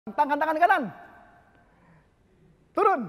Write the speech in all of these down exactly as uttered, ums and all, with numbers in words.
Tangan tangan kanan. Turun.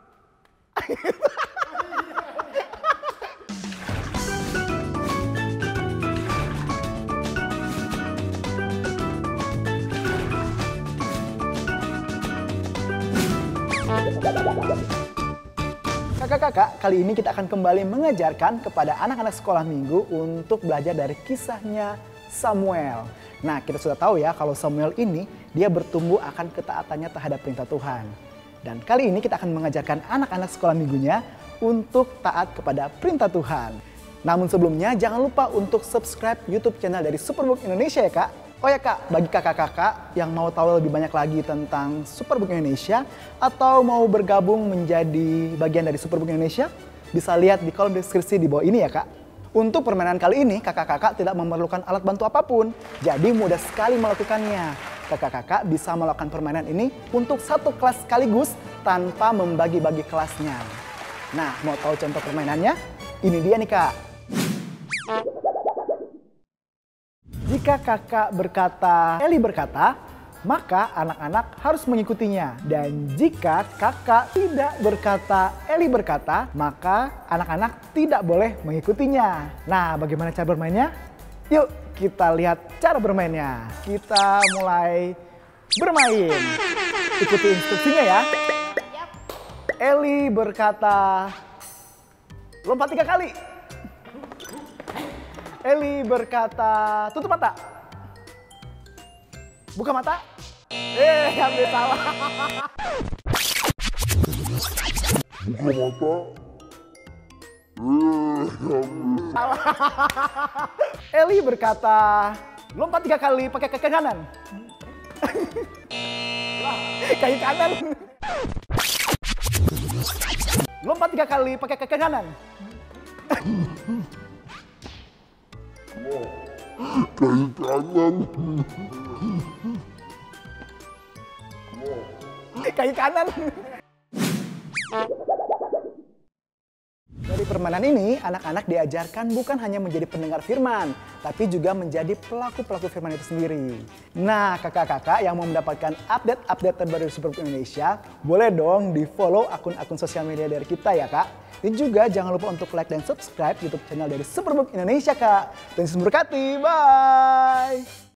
Kakak-kakak, kali ini kita akan kembali mengajarkan kepada anak-anak sekolah minggu untuk belajar dari kisahnya Samuel. Nah, kita sudah tahu ya kalau Samuel ini dia bertumbuh akan ketaatannya terhadap perintah Tuhan. Dan kali ini kita akan mengajarkan anak-anak sekolah minggunya untuk taat kepada perintah Tuhan. Namun sebelumnya jangan lupa untuk subscribe YouTube channel dari Superbook Indonesia ya Kak. Oh ya Kak, bagi kakak-kakak yang mau tahu lebih banyak lagi tentang Superbook Indonesia atau mau bergabung menjadi bagian dari Superbook Indonesia, bisa lihat di kolom deskripsi di bawah ini ya Kak. Untuk permainan kali ini, kakak-kakak tidak memerlukan alat bantu apapun, jadi mudah sekali melakukannya. Kakak-kakak bisa melakukan permainan ini untuk satu kelas sekaligus tanpa membagi-bagi kelasnya. Nah, mau tahu contoh permainannya? Ini dia nih Kak. Jika kakak berkata, Eli berkata, maka anak-anak harus mengikutinya. Dan jika kakak tidak berkata, Eli berkata, maka anak-anak tidak boleh mengikutinya. Nah, bagaimana cara bermainnya? Yuk kita lihat cara bermainnya. Kita mulai bermain. Ikuti instruksinya ya. Eli berkata, lompat tiga kali. Eli berkata, tutup mata. Buka mata. Eh, ambil salah. Buka mata. Eh, ambil Salah. Eli berkata, lompat tiga kali pakai kaki kanan. Kaki kanan. Lompat tiga kali pakai kaki kanan. kaki kanan. Kaki kanan. Dari permainan ini, anak-anak diajarkan bukan hanya menjadi pendengar firman, tapi juga menjadi pelaku-pelaku firman itu sendiri. Nah, kakak-kakak yang mau mendapatkan update-update terbaru dari Superbook Indonesia, boleh dong di-follow akun-akun sosial media dari kita ya Kak. Dan juga jangan lupa untuk like dan subscribe YouTube channel dari Superbook Indonesia Kak. Dan Yesus memberkati, bye!